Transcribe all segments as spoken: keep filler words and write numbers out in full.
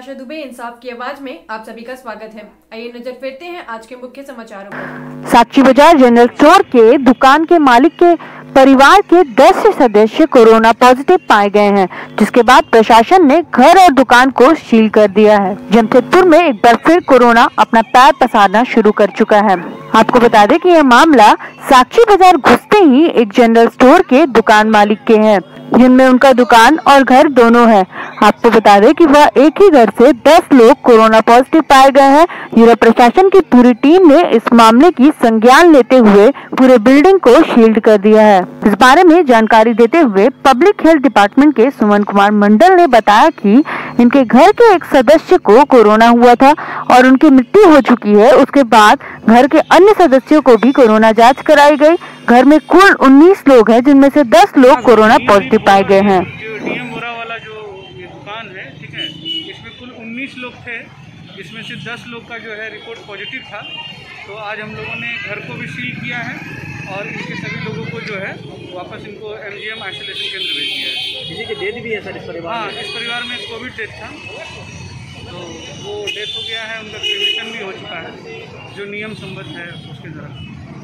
नताशा दुबे, इंसाफ की आवाज में आप सभी का स्वागत है। आइए नजर फेरते हैं आज के मुख्य समाचारों पर। साक्षी बाजार जनरल स्टोर के दुकान के मालिक के परिवार के दस सदस्य कोरोना पॉजिटिव पाए गए हैं, जिसके बाद प्रशासन ने घर और दुकान को सील कर दिया है। जमशेदपुर में एक बार फिर कोरोना अपना पैर पसारना शुरू कर चुका है। आपको बता दें कि यह मामला साक्षी बाजार घुसते ही एक जनरल स्टोर के दुकान मालिक के हैं, जिनमें उनका दुकान और घर दोनों है। आपको बता दें कि वह एक ही घर से दस लोग कोरोना पॉजिटिव पाए गए हैं। जिला प्रशासन की पूरी टीम ने इस मामले की संज्ञान लेते हुए पूरे बिल्डिंग को शील्ड कर दिया है। इस बारे में जानकारी देते हुए पब्लिक हेल्थ डिपार्टमेंट के सुमन कुमार मंडल ने बताया कि इनके घर के एक सदस्य को कोरोना हुआ था और उनकी मृत्यु हो चुकी है। उसके बाद घर के अन्य सदस्यों को भी कोरोना जाँच कराई गयी। घर में कुल उन्नीस लोग हैं, जिनमें से दस लोग कोरोना पॉजिटिव पाए गए हैं। डीएम बोरा वाला जो ये दुकान है, ठीक है, इसमें कुल उन्नीस लोग थे, जिसमें से दस लोग का जो है रिपोर्ट पॉजिटिव था। तो आज हम लोगों ने घर को भी सील किया है और इनके सभी लोगों को जो है वापस इनको एमजीएम आइसोलेशन केंद्र भेज दिया है। किसी की डेथ भी है सर इस परिवार हाँ, में? इस परिवार में कोविड डेथ था, तो वो डेथ हो गया है, उनका क्रिमिनेशन भी हो चुका है जो नियम संबद्ध है उसके द्वारा।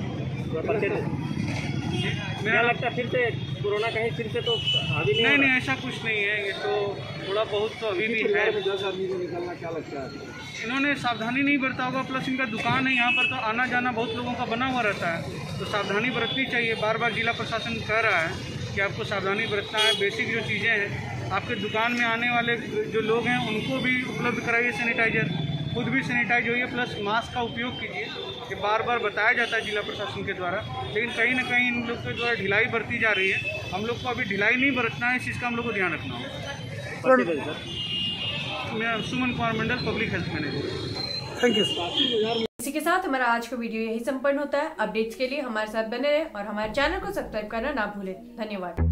मेरा लगता है फिर से कोरोना कहीं फिर से तो अभी नहीं नहीं नहीं ऐसा कुछ नहीं है, ये तो थोड़ा बहुत तो अभी भी है। दस आदमी को निकलना क्या लगता है? इन्होंने सावधानी नहीं बरता होगा, प्लस इनका दुकान है यहाँ पर, तो आना जाना बहुत लोगों का बना हुआ रहता है, तो सावधानी बरतनी चाहिए। बार बार जिला प्रशासन कह रहा है कि आपको सावधानी बरतना है। बेसिक जो चीज़ें हैं, आपके दुकान में आने वाले जो लोग हैं उनको भी उपलब्ध कराइए सैनिटाइजर, खुद भी सैनिटाइज होइए, प्लस मास्क का उपयोग कीजिए। ये बार बार बताया जाता है जिला प्रशासन के द्वारा, लेकिन कहीं ना कहीं इन लोग के द्वारा ढिलाई बरती जा रही है। हम लोग को अभी ढिलाई नहीं बरतना है, इस चीज़ का हम लोग को ध्यान रखना होगा। मैं Suman Kumar Mandal, public health manager. Thank you. इसी के साथ हमारा आज का वीडियो यही संपन्न होता है। अपडेट्स के लिए हमारे साथ बने रहें और हमारे चैनल को सब्सक्राइब करना ना भूलें। धन्यवाद।